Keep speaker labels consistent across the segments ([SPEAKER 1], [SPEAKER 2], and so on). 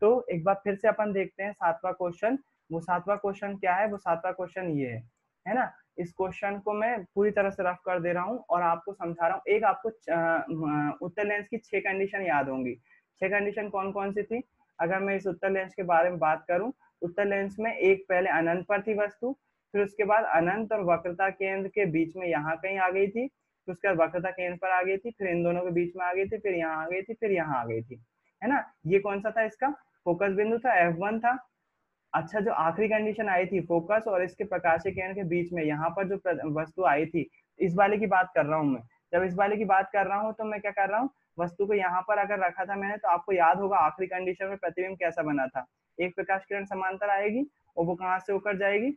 [SPEAKER 1] तो एक बार फिर से अपन देखते हैं 7वां क्वेश्चन। वो 7वां क्वेश्चन क्या है? वो 7वां क्वेश्चन ये है ना। इस क्वेश्चन को मैं पूरी तरह से रफ कर दे रहा हूँ और आपको समझा रहा हूँ। एक आपको उत्तर लेंस की 6 कंडीशन याद होंगी। 6 कंडीशन कौन कौन सी थी? अगर मैं इस उत्तर लेंस के बारे में बात करूं, उत्तर लेंस में एक पहले अनंत पर थी वस्तु, फिर उसके बाद अनंत और वक्रता केंद्र के बीच में यहाँ कहीं आ गई थी, फिर उसके बाद वक्रता केंद्र पर आ गई थी, फिर इन दोनों के बीच में आ गई थी, फिर यहाँ आ गई थी, फिर यहाँ आ गई थी, है ना। ये कौन सा था? इसका फोकस बिंदु था, F1 था। अच्छा, जो आखिरी कंडीशन आई थी फोकस और इसके प्रकाशीय किरण के बीच में, यहाँ पर जो वस्तु आई थी, इस वाले की बात कर रहा हूँ मैं। जब इस वाले की बात कर रहा हूँ तो मैं क्या कर रहा हूँ, वस्तु को यहाँ पर अगर रखा था मैंने, तो आपको याद होगा आखिरी कंडीशन में प्रतिबिंब कैसा बना था। एक प्रकाश किरण समांतर आएगी और वो कहाँ से होकर जाएगी?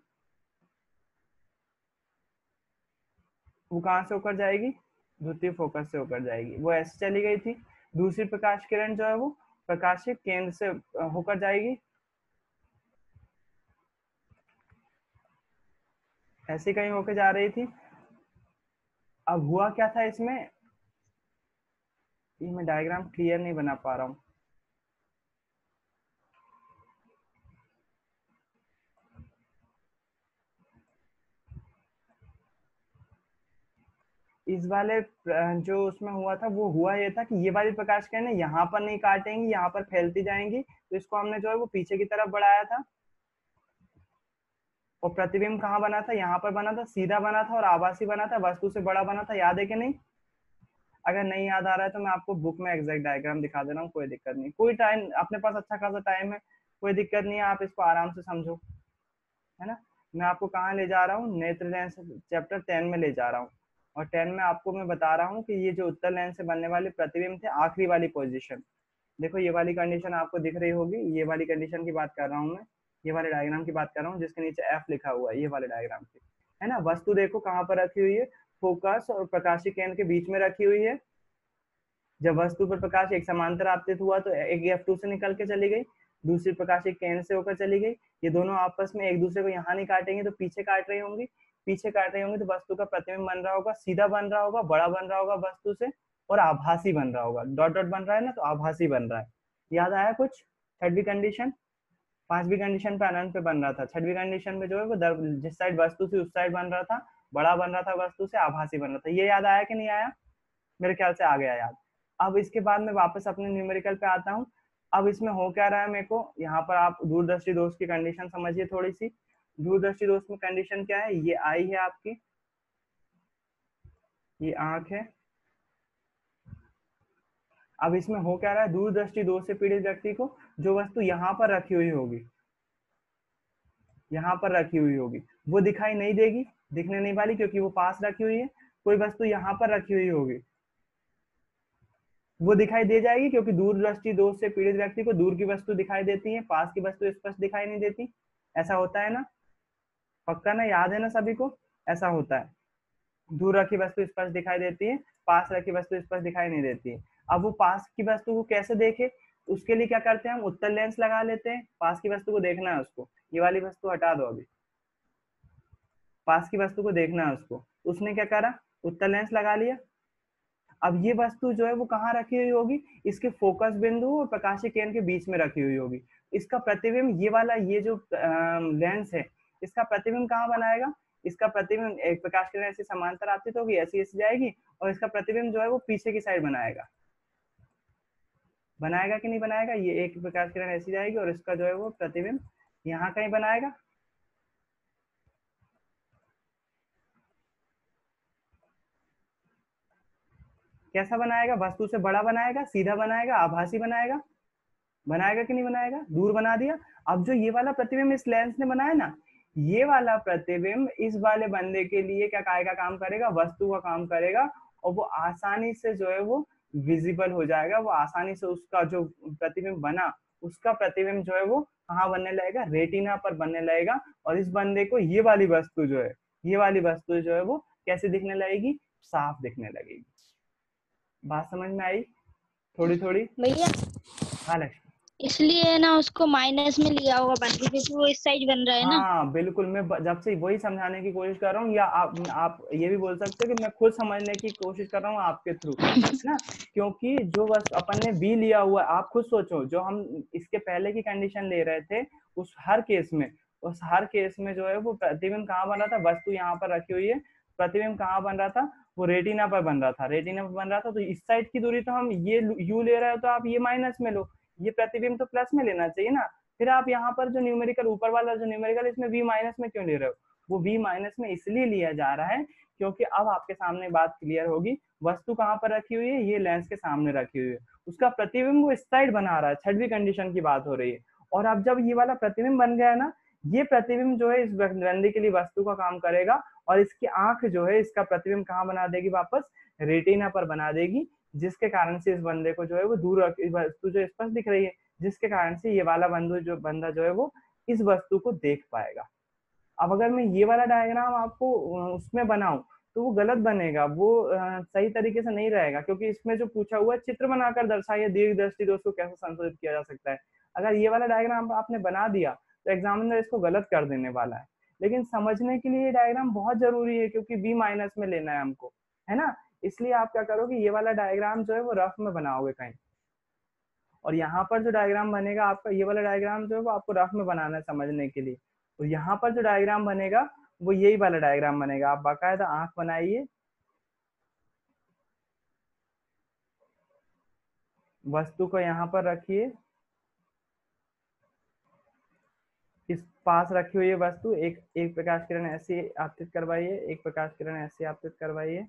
[SPEAKER 1] वो कहाँ से होकर जाएगी? द्वितीय फोकस से होकर जाएगी। वो ऐसे चली गई थी। दूसरी प्रकाश किरण जो है वो प्रकाशीय केंद्र से होकर जाएगी, ऐसे कहीं होकर जा रही थी। अब हुआ क्या था इसमें? ये मैं डायग्राम क्लियर नहीं बना पा रहा हूँ। इस वाले जो उसमें हुआ था, वो हुआ ये था कि ये वाली प्रकाश किरणें यहाँ पर नहीं काटेंगी, यहाँ पर फैलती जाएंगी, तो इसको हमने जो है वो पीछे की तरफ बढ़ाया था। और प्रतिबिंब कहाँ बना था? यहाँ पर बना था, सीधा बना था और आभासी बना था, वस्तु से बड़ा बना था। याद है कि नहीं? अगर नहीं याद आ रहा है तो मैं आपको बुक में एग्जैक्ट डायग्राम दिखा दे रहा हूँ, कोई दिक्कत नहीं। कोई टाइम अपने पास अच्छा खासा टाइम है, कोई दिक्कत नहीं है, आप इसको आराम से समझो, है ना। मैं आपको कहाँ ले जा रहा हूँ? नेत्र लेंस चैप्टर 10 में ले जा रहा हूँ। और 10 में आपको मैं बता रहा हूँ कि ये जो उत्तर लेंस से बनने वाले प्रतिबिंब थे, आखिरी वाली पोजीशन देखो, ये वाली कंडीशन आपको दिख रही होगी। ये वाली कंडीशन की बात कर रहा हूँ मैं, ये वाले डायग्राम की बात कर रहा हूँ जिसके नीचे एफ लिखा हुआ है, ये वाले डायग्राम की, है ना। वस्तु देखो कहाँ पर रखी हुई है, फोकस और प्रकाशीय केंद्र के बीच में रखी हुई है। जब वस्तु पर प्रकाश एक समांतर आपतित हुआ तो एक F2 से निकल के चली गई, दूसरी प्रकाश एक केंद्र से होकर चली गई। ये दोनों आपस में एक दूसरे को यहाँ नहीं काटेंगे तो पीछे काट रही होंगी, पीछे काट रही होंगी तो वस्तु का प्रतिबिंब बन रहा होगा, सीधा बन रहा होगा, बड़ा बन रहा होगा वस्तु से, और आभासी बन रहा होगा। डॉट डॉट बन रहा है ना, तो आभासी बन रहा है। याद आया कुछ? छठवीं कंडीशन, पांचवी कंडीशन पे अनंत पे बन रहा था, छठवीं कंडीशन में जो है वो जिस साइड वस्तु थी उस साइड बन रहा था, बड़ा बन रहा था वस्तु से, आभासी बन रहा था। ये याद आया कि नहीं आया? मेरे ख्याल से आ गया याद। अब इसके बाद मैं वापस अपने न्यूमेरिकल पे आता हूँ। अब इसमें हो क्या रहा है मेरे को, यहाँ पर आप दूरदर्शी दोष की कंडीशन समझिए थोड़ी सी। दूरदर्शी दोष में कंडीशन क्या है? ये आई है आपकी, ये आंख है। अब इसमें हो क्या रहा है, दूरदृष्टि दोष से पीड़ित व्यक्ति को जो वस्तु यहाँ पर रखी हुई होगी, यहाँ पर रखी हुई होगी, वो दिखाई नहीं देगी, दिखने नहीं वाली, क्योंकि वो पास रखी हुई है। कोई वस्तु यहाँ पर रखी हुई होगी, वो दिखाई दे जाएगी, क्योंकि दूरदृष्टि दोष से पीड़ित व्यक्ति को दूर की वस्तु दिखाई देती है, पास की वस्तु स्पष्ट दिखाई नहीं देती। ऐसा होता है ना? पक्का ना? याद है ना सभी को? ऐसा होता है, दूर रखी वस्तु स्पष्ट दिखाई देती है, पास रखी वस्तु स्पष्ट दिखाई नहीं देती है। अब वो पास की वस्तु को कैसे देखे? उसके लिए क्या करते हैं हम? उत्तल लेंस लगा लेते हैं। पास की वस्तु को देखना है उसको, ये वाली वस्तु हटा दो अभी, पास की वस्तु को देखना है उसको। उसने क्या करा? उत्तल लेंस लगा लिया। अब ये वस्तु जो है वो कहाँ रखी हुई होगी? इसके फोकस बिंदु और प्रकाशीय केंद्र के बीच में रखी हुई होगी। इसका प्रतिबिंब, ये वाला ये जो लेंस है, इसका प्रतिबिंब कहाँ बनाएगा? इसका प्रतिबिंब एक प्रकाश किरण ऐसी समांतर आपतित होगी, ऐसी ऐसी जाएगी, और इसका प्रतिबिंब जो है वो पीछे की साइड बनाएगा। बनाएगा कि नहीं बनाएगा? ये एक प्रकाश किरण ऐसी जाएगी और इसका जो है वो प्रतिबिंब यहाँ कहीं बनाएगा। कैसा बनाएगा? वस्तु से बड़ा बनाएगा, सीधा बनाएगा, आभासी बनाएगा। बनाएगा कि नहीं बनाएगा? दूर बना दिया। अब जो ये वाला प्रतिबिंब इस लेंस ने बनाया ना, ये वाला प्रतिबिंब इस वाले बंदे के लिए क्या काय का काम करेगा? वस्तु का काम करेगा, और वो आसानी से जो है वो विजिबल हो जाएगा। वो आसानी से उसका जो प्रतिबिंब बना, उसका प्रतिबिंब जो है वो कहाँ बनने लगेगा? रेटिना पर बनने लगेगा। और इस बंदे को ये वाली वस्तु जो है, ये वाली वस्तु जो है वो कैसे दिखने लगेगी? साफ दिखने लगेगी। बात समझ में आई? थोड़ी थोड़ी?
[SPEAKER 2] भैया
[SPEAKER 1] हाँ लक्ष्मी।
[SPEAKER 2] इसलिए है ना उसको माइनस में लिया होगा बन के, क्योंकि वो इस साइड बन रहा है ना।
[SPEAKER 1] हाँ बिल्कुल, मैं जब से वही समझाने की कोशिश कर रहा हूँ, या आप ये भी बोल सकते हो कि मैं खुद समझने की कोशिश कर रहा हूँ आपके थ्रू, है ना। क्योंकि जो बस अपन ने बी लिया हुआ है, आप खुद सोचो, जो हम इसके पहले की कंडीशन ले रहे थे, उस हर केस में जो है वो प्रतिबिंब कहाँ बन रहा था, वस्तु यहाँ पर रखी हुई है, प्रतिबिंब कहाँ बन रहा था, वो रेटिना पर बन रहा था, रेटिना पर बन रहा था। तो इस साइड की दूरी तो हम ये यू ले रहे हो, तो आप ये माइनस में लो, ये प्रतिबिंब तो प्लस में लेना चाहिए ना। फिर आप यहाँ पर जो न्यूमेरिकल ऊपर वाला जो न्यूमेरिकल, इसमें v माइनस में क्यों ले रहे हो? वो v माइनस में इसलिए लिया जा रहा है क्योंकि अब आपके सामने बात क्लियर होगी, वस्तु कहाँ पर रखी हुई है, ये लेंस के सामने रखी हुई है, उसका प्रतिबिंब वो इस साइड बना रहा है, छठवीं कंडीशन की बात हो रही है। और अब जब ये वाला प्रतिबिंब बन गया है ना, ये प्रतिबिंब जो है इस ग्रंथि के लिए वस्तु का काम करेगा, और इसकी आंख जो है इसका प्रतिबिंब कहाँ बना देगी, वापस रेटिना पर बना देगी, जिसके कारण से इस बंदे को जो है वो दूर वस्तु जो स्पष्ट दिख रही है, जिसके कारण से ये वाला बंदा जो है वो इस वस्तु को देख पाएगा। अब अगर मैं ये वाला डायग्राम आपको उसमें बनाऊं, तो वो गलत बनेगा, वो सही तरीके से नहीं रहेगा, क्योंकि इसमें जो पूछा हुआ है, चित्र बनाकर दर्शाइए दीर्घ दृष्टि दोष को कैसे संशोधित किया जा सकता है। अगर ये वाला डायग्राम आपने बना दिया, तो एग्जामिनर इसको गलत कर देने वाला है। लेकिन समझने के लिए ये डायग्राम बहुत जरूरी है, क्योंकि बी माइनस में लेना है हमको, है ना। इसलिए आप क्या करोगे, ये वाला डायग्राम जो है वो रफ में बनाओगे कहीं, और यहाँ पर जो डायग्राम बनेगा आपका, ये वाला डायग्राम जो है वो आपको रफ में बनाना है समझने के लिए। तो यहाँ पर जो डायग्राम बनेगा वो यही वाला डायग्राम बनेगा। आप बाकायदा आंख बनाइए, वस्तु को यहाँ पर रखिए, इस पास रखी हुई है वस्तु, एक एक प्रकाश किरण ऐसे आपतित करवाइए, एक प्रकाश किरण ऐसे आपतित करवाइए,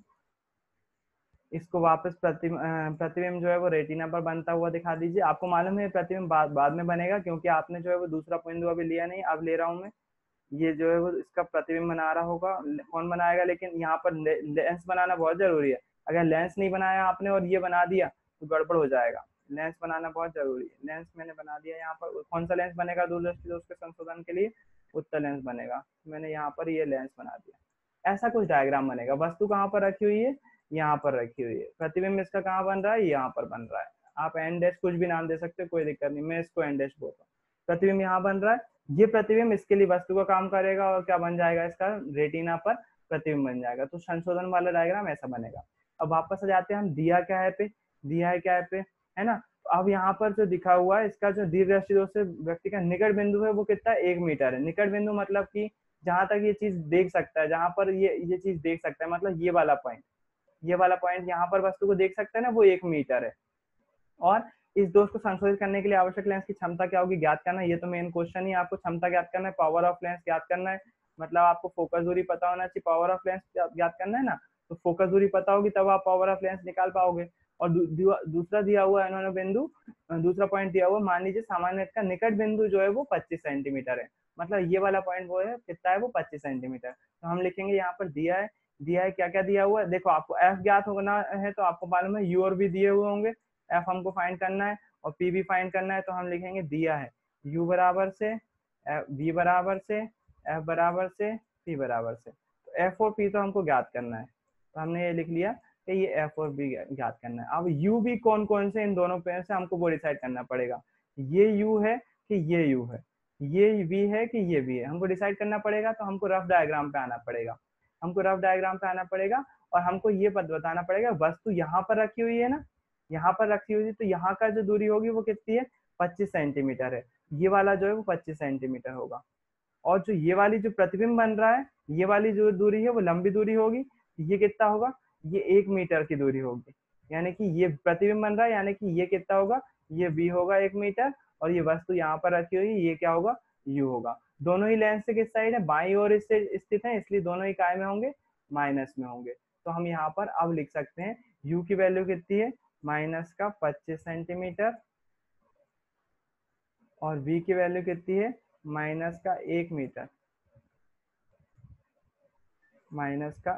[SPEAKER 1] इसको वापस प्रतिबिंब जो है वो रेटिना पर बनता हुआ दिखा दीजिए। आपको मालूम है प्रतिबिंब बाद में बनेगा, क्योंकि आपने जो है वो दूसरा बिंदु अभी लिया नहीं, अब ले रहा हूं मैं। ये जो है वो इसका प्रतिबिंब बना रहा होगा, कौन बनाएगा, लेकिन यहाँ पर लेंस बनाना बहुत जरूरी है। अगर लेंस नहीं बनाया आपने और ये बना दिया तो गड़बड़ हो जाएगा। लेंस बनाना बहुत जरूरी है। लेंस मैंने बना दिया यहाँ पर। कौन सा लेंस बनेगा दूरदृष्टि दोष के संशोधन के लिए? उत्तल लेंस बनेगा। मैंने यहाँ पर ये लेंस बना दिया। ऐसा कुछ डायग्राम बनेगा। वस्तु कहाँ पर रखी हुई है? यहाँ पर रखी हुई है। प्रतिबिंब इसका कहाँ बन रहा है? यहाँ पर बन रहा है। आप एन डैश कुछ भी नाम दे सकते हो, कोई दिक्कत नहीं, मैं इसको एन डैश बोलता हूँ। प्रतिबिंब यहाँ बन रहा है, ये प्रतिबिंब इसके लिए वस्तु का काम करेगा, और क्या बन जाएगा, इसका रेटिना पर प्रतिबिंब बन जाएगा। तो संशोधन वाला डायग्राम ऐसा बनेगा। अब वापस आ जाते हैं हम, दिया क्या है पे, दिया है क्या है पे, है ना। अब यहाँ पर जो दिखा हुआ है, इसका जो दीर्घदृष्टि दोष से व्यक्ति का निकट बिंदु है वो कितना है? 1 मीटर है। निकट बिंदु मतलब कि जहां तक ये चीज देख सकता है, जहां पर ये चीज देख सकता है, मतलब ये वाला पॉइंट, ये वाला पॉइंट यहाँ पर वस्तु को देख सकता है ना, वो 1 मीटर है। और इस दोष को संशोधित करने के लिए आवश्यक लेंस की क्षमता क्या होगी, ज्ञात करना है। ये तो मेन क्वेश्चन ही, आपको क्षमता ज्ञात करना है, पावर ऑफ लेंस ज्ञात करना है। मतलब आपको फोकस दूरी पता होना चाहिए, पावर ऑफ लेंस ज्ञात करना है ना। तो फोकस दूरी पता होगी तब आप पावर ऑफ लेंस निकाल पाओगे। और दूसरा दिया हुआ है इन्होंने बिंदु, दूसरा पॉइंट दिया हुआ, मान लीजिए सामान्य का निकट बिंदु जो है वो 25 सेंटीमीटर है। मतलब ये वाला पॉइंट वो है कितना है, वो 25 सेंटीमीटर। तो हम लिखेंगे यहाँ पर दिया है, दिया है क्या क्या दिया हुआ है, देखो आपको एफ ज्ञात होना है, तो आपको मालूम है यू और भी दिए हुए होंगे। एफ हमको फाइंड करना है और पी भी फाइंड करना है, तो हम लिखेंगे दिया है u बराबर से v बराबर से f बराबर से p बराबर से। तो f और p तो हमको ज्ञात करना है, तो हमने ये लिख लिया कि ये f और b ज्ञात करना है। अब u भी कौन कौन से इन दोनों पे से हमको वो डिसाइड करना पड़ेगा। ये u है कि ये u है, ये v है कि ये v है, हमको डिसाइड करना पड़ेगा। तो हमको रफ डायग्राम पे आना पड़ेगा, हमको रफ डायग्राम पे आना पड़ेगा, और हमको ये बताना पड़ेगा वस्तु यहाँ पर रखी हुई है ना, यहाँ पर रखी हुई है, तो यहाँ का जो दूरी होगी वो कितनी है, 25 सेंटीमीटर है। ये वाला जो है वो 25 सेंटीमीटर होगा। और जो ये वाली जो प्रतिबिंब बन रहा है, ये वाली जो दूरी है वो लंबी दूरी होगी, ये कितना होगा, ये 1 मीटर की दूरी होगी। यानी कि ये प्रतिबिंब बन रहा है, यानी कि ये कितना होगा, ये बी होगा 1 मीटर, और ये वस्तु यहाँ पर रखी हुई, ये क्या होगा, यू होगा। दोनों ही लेंस से किस साइड है, बाई ओर इससे स्थित है, इसलिए दोनों ही काय में होंगे, माइनस में होंगे। तो हम यहाँ पर अब लिख सकते हैं यू की वैल्यू कितनी है, माइनस का 25 सेंटीमीटर, और v की वैल्यू कितनी है, माइनस का 1 मीटर, माइनस का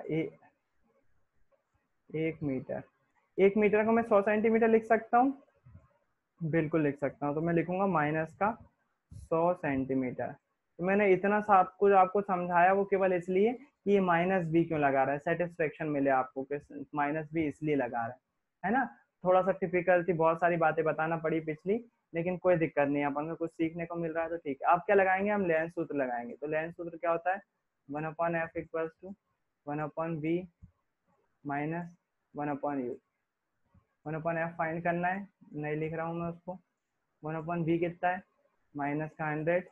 [SPEAKER 1] 1 मीटर। 1 मीटर को मैं 100 सेंटीमीटर लिख सकता हूँ, बिल्कुल लिख सकता हूँ। तो मैं लिखूंगा माइनस का 100 सेंटीमीटर। तो मैंने इतना सब कुछ आपको समझाया वो केवल इसलिए कि ये माइनस बी क्यों लगा रहा है, सेटिस्फेक्शन मिले आपको कि माइनस बी इसलिए लगा रहा है ना। थोड़ा सा टिपिकल थी, बहुत सारी बातें बताना पड़ी पिछली, लेकिन कोई दिक्कत नहीं है, अपन को कुछ सीखने को मिल रहा है तो ठीक है। अब क्या लगाएंगे हम, लेंस सूत्र लगाएंगे। तो लेंस सूत्र क्या होता है, 1/f equals to 1/v minus 1/u। 1/f find करना है, नहीं लिख रहा हूँ मैं उसको। 1/v कितना है, माइनस का 100,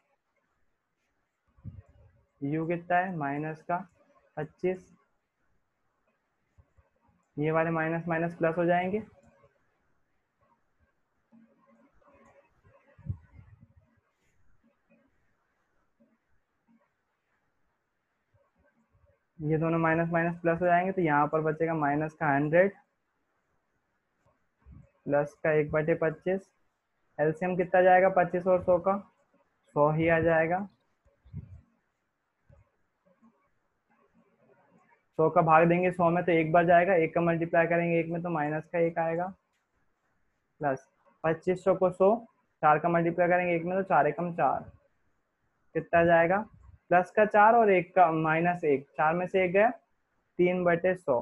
[SPEAKER 1] u कितना है, माइनस का 25। ये वाले माइनस माइनस प्लस हो जाएंगे, ये दोनों माइनस माइनस प्लस हो जाएंगे। तो यहाँ पर बचेगा माइनस का 100 प्लस का 1/25। एलसीएम कितना जाएगा 25 और 100 का, 100 ही आ जाएगा। 100 का भाग देंगे 100 में तो एक बार जाएगा, एक का मल्टीप्लाई करेंगे एक में तो माइनस का 1 आएगा, प्लस 2500 को 100, 4 का मल्टीप्लाई करेंगे एक में तो 4 एकम 4, कितना जाएगा, प्लस का 4 और एक का माइनस 1, 4 में से 1 गया, 3/100।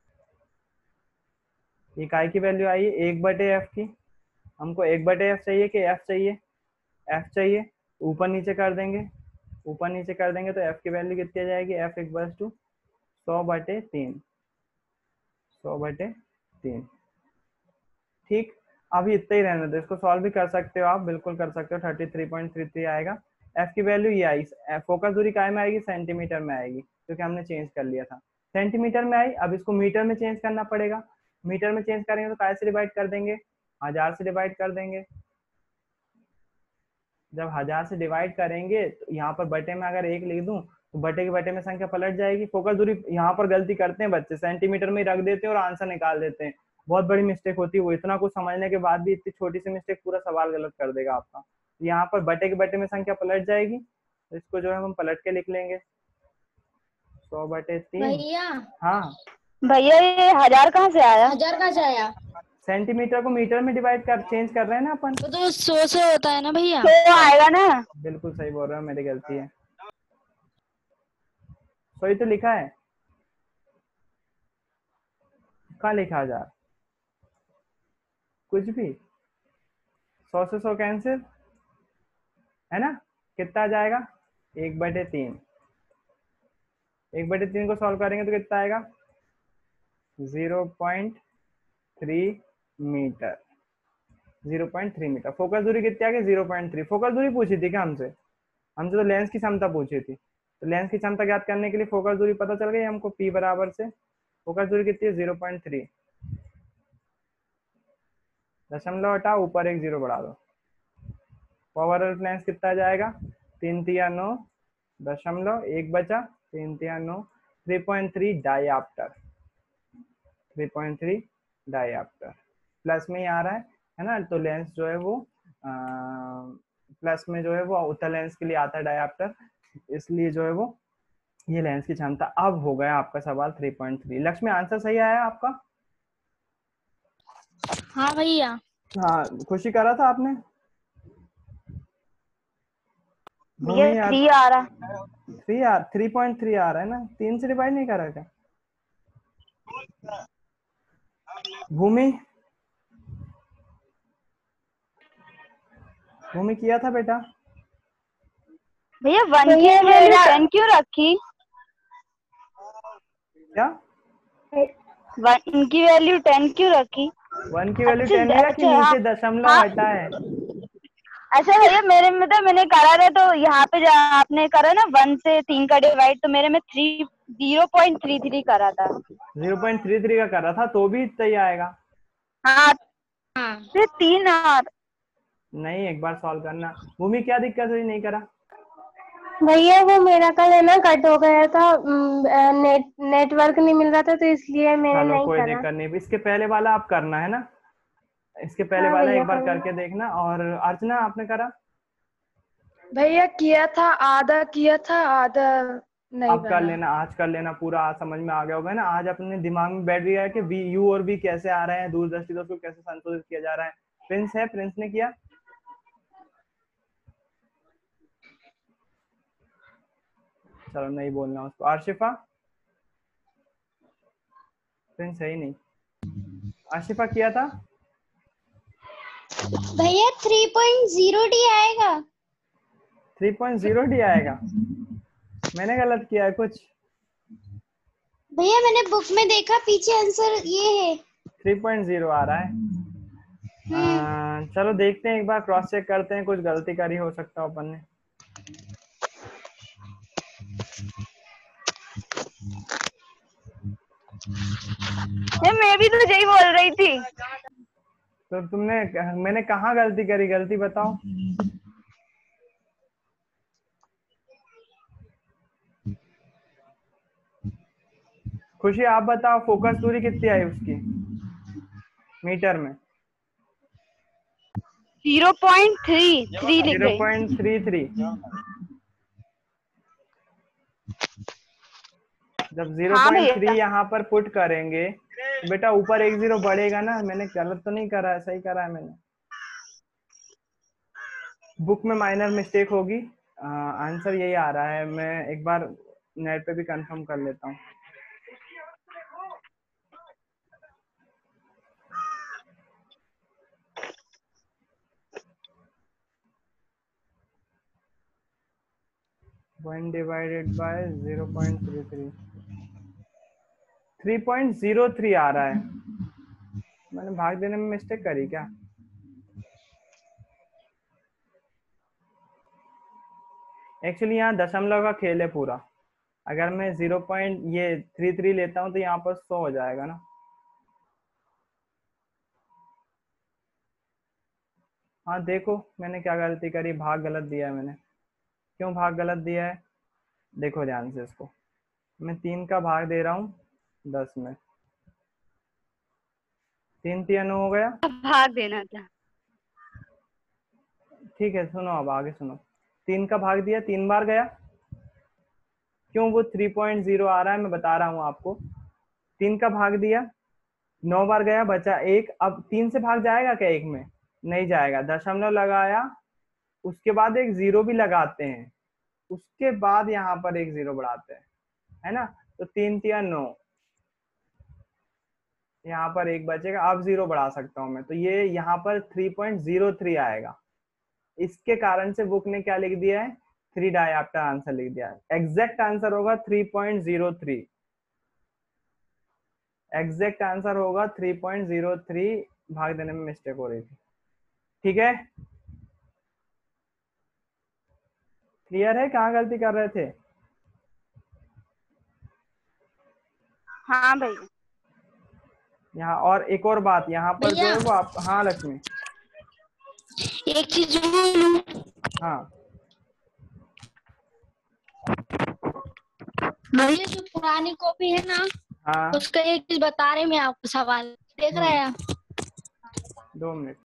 [SPEAKER 1] इकाई की वैल्यू आई है 1/f की। हमको 1/f चाहिए कि f चाहिए, f चाहिए। ऊपर नीचे कर देंगे, ऊपर नीचे कर देंगे तो f की वैल्यू कितनी आ जाएगी, f इक्वल्स टू 100/3, 100/3। ठीक, अभी इतना ही रहने दो, इसको सॉल्व भी कर सकते हो आप, बिल्कुल कर सकते हो। 33.33 आएगा। f की वैल्यू ये आई, फोकस दूरी काय में आएगी, सेंटीमीटर में आएगी, क्योंकि हमने चेंज कर लिया था। सेंटीमीटर में आई, अब इसको मीटर में चेंज करना पड़ेगा। मीटर में चेंज करेंगे तो काय से डिवाइड कर देंगे, 1000 से डिवाइड कर देंगे। जब 1000 से डिवाइड करेंगे तो यहाँ पर बटे में अगर 1 लिख दूं तो बटे के बटे में संख्या पलट जाएगी। फोकस दूरी यहाँ पर गलती करते हैं बच्चे, सेंटीमीटर में ही रख देते हैं और आंसर निकाल देते हैं, बहुत बड़ी मिस्टेक होती है वो। इतना कुछ समझने के बाद भी इतनी छोटी सी मिस्टेक पूरा सवाल गलत कर देगा आपका। यहाँ पर बटे के बटे में संख्या पलट जाएगी, तो इसको जो है हम पलट के लिख लेंगे, 100/3।
[SPEAKER 2] भैया
[SPEAKER 1] हाँ
[SPEAKER 3] भैया ये 1000 कहाँ से आया?
[SPEAKER 2] 1000 कहाँ से आया?
[SPEAKER 1] सेंटीमीटर को मीटर में डिवाइड कर चेंज कर रहे हैं ना अपन,
[SPEAKER 2] तो 100 से होता है ना भैया?
[SPEAKER 3] तो आएगा ना।
[SPEAKER 1] बिल्कुल सही बोल रहे हो, मेरी गलती है। सही तो लिखा है, कहाँ लिखा 1000, कुछ भी। 100 से 100 कैंसिल है ना, कितना आ जाएगा 1/3। 1/3 को सॉल्व करेंगे तो कितना आएगा 0.3 मीटर। 0.3 मीटर। फोकस दूरी कितनी आ गई 0.3। फोकस दूरी पूछी थी क्या हमसे, हमसे तो लेंस की क्षमता पूछी थी। तो लेंस की क्षमता ज्ञात करने के लिए फोकस दूरी पता चल गई हमको, P बराबर से फोकस दूरी कितनी है 0.3, दशमलव हटाओ ऊपर एक 0 बढ़ा दो। पावर ऑफ लेंस कितना जाएगा 3 3 9 दशमलव 1 बचा 3 3 9, 3.3 डायऑप्टर, 3.3 डायऑप्टर। प्लस में ही आ रहा है ना, तो लेंस जो है वो प्लस में जो है वो उत्तल लेंस के लिए आता है डायऑप्टर, इसलिए जो है वो ये लेंस की क्षमता। अब हो गया आपका सवाल 3.3। लक्ष्मी आंसर सही आया आपका?
[SPEAKER 2] हाँ भैया।
[SPEAKER 1] हाँ, खुशी करा था आपने?
[SPEAKER 3] ये 3 आ रहा,
[SPEAKER 1] 3.3 आ रहा है ना, 3 से डिवाइड नहीं करा क्या भूमि? भूमि किया था बेटा?
[SPEAKER 3] भैया 1 की वैल्यू 10 क्यों रखी?
[SPEAKER 1] क्या
[SPEAKER 3] 1 की वैल्यू 10 क्यों रखी?
[SPEAKER 1] 1 की वैल्यू 10 लिया कि नीचे दशमलव हटा है?
[SPEAKER 3] अच्छा भैया मेरे में तो मैंने करा था, तो यहाँ पे आपने करा ना 1 से 3 का डिवाइड, तो मेरे में 0.33 करा था।
[SPEAKER 1] 0.33 का कर रहा था तो भी इतना ही आएगा।
[SPEAKER 3] हाँ
[SPEAKER 2] हाँ
[SPEAKER 3] फिर 3
[SPEAKER 1] नहीं, एक बार सॉल्व करना। भूमि क्या दिक्कत है नहीं करा?
[SPEAKER 4] भैया वो मेरा कल है ना कट हो गया था, नेटवर्क नहीं मिल रहा था तो इसलिए मैंने
[SPEAKER 1] चलो
[SPEAKER 4] नहीं
[SPEAKER 1] कोई
[SPEAKER 4] करा।
[SPEAKER 1] दिक्कत नहीं, इसके पहले वाला आप करना है ना, इसके पहले
[SPEAKER 4] हाँ
[SPEAKER 1] वाला
[SPEAKER 4] भैया
[SPEAKER 1] एक बार
[SPEAKER 4] करूँगा।
[SPEAKER 1] करके देखना। और अर्चना आपने करा?
[SPEAKER 4] भैया किया था, आधा किया था, आधा नहीं
[SPEAKER 1] अब कर
[SPEAKER 4] बना।
[SPEAKER 1] लेना, आज कर लेना पूरा, आज समझ में आ गया होगा ना। आज अपने दिमाग में बैठ गया है कि वी यू और वी कैसे आ रहे हैं, दूरदृष्टि दोष को कैसे संशोधित किया जा रहा है। प्रिंस है, प्रिंस ने किया? चलो नहीं बोलना उसको। आशिफा? प्रिंस है ही नहीं। आशिफा किया था?
[SPEAKER 2] भैया 3.0D आएगा।
[SPEAKER 1] 3.0D आएगा? मैंने गलत किया है कुछ?
[SPEAKER 2] भैया मैंने बुक में देखा, पीछे आंसर ये है।
[SPEAKER 1] 3.0 आ रहा है। चलो देखते हैं, एक बार क्रॉस चेक करते हैं, कुछ गलती करी हो सकता है अपन ने।
[SPEAKER 3] मैं भी तो यही बोल रही थी।
[SPEAKER 1] तो मैंने कहाँ गलती करी, गलती बताओ। खुशी आप बताओ, फोकस दूरी कितनी आई उसकी मीटर में?
[SPEAKER 3] 0.33 लिख रहे।
[SPEAKER 1] 0.33। जब 0.3 यहाँ पर पुट करेंगे तो बेटा ऊपर 1 0 बढ़ेगा ना। मैंने गलत तो नहीं करा है, सही करा है मैंने। बुक में माइनर मिस्टेक होगी। आंसर यही आ रहा है। मैं एक बार नेट पे भी कंफर्म कर लेता हूँ। वन डिवाइडेड बाय 0.33, 3.03 आ रहा है। मैंने भाग देने में मिस्टेक करी क्या? एक्चुअली यहाँ दशमलव का खेल है पूरा। अगर मैं 0.33 लेता हूँ तो यहाँ पर 100 हो जाएगा ना। हाँ देखो मैंने क्या गलती करी, भाग गलत दिया है मैंने। क्यों भाग गलत दिया है देखो ध्यान से इसको। मैं 3 का भाग दे रहा हूँ 10 में। 3 3 9 हो गया।
[SPEAKER 3] भाग देना था।
[SPEAKER 1] ठीक है सुनो, अब आगे सुनो। 3 का भाग दिया, 3 बार गया। क्यों वो 3.0 आ रहा है मैं बता रहा हूँ आपको। 3 का भाग दिया, 9 बार गया, बचा 1। अब 3 से भाग जाएगा क्या 1 में? नहीं जाएगा। दशमलव लगाया, उसके बाद एक 0 भी लगाते हैं, उसके बाद यहाँ पर एक 0 बढ़ाते हैं, है ना। तो 3 3 9, यहाँ पर 1 बचेगा। अब 0 बढ़ा सकता हूँ मैं, तो ये यहाँ पर 3.03 आएगा। इसके कारण से बुक ने क्या लिख दिया है, 3 डायऑप्टर आंसर लिख दिया है। एग्जैक्ट आंसर होगा 3.03। एग्जैक्ट आंसर होगा 3.03। भाग देने में मिस्टेक हो रही थी। ठीक है, क्लियर है कहाँ गलती कर रहे थे?
[SPEAKER 3] हाँ भैया।
[SPEAKER 1] यहाँ और एक और बात, यहाँ पर जो है वो आप, हाँ लक्ष्मी
[SPEAKER 2] एक चीज बोलूं?
[SPEAKER 1] हाँ
[SPEAKER 2] भैया जो पुरानी कॉपी है ना,
[SPEAKER 1] हाँ
[SPEAKER 2] उसका एक चीज बता रहे, मैं आपको सवाल देख रहे हैं।
[SPEAKER 1] 2 मिनट।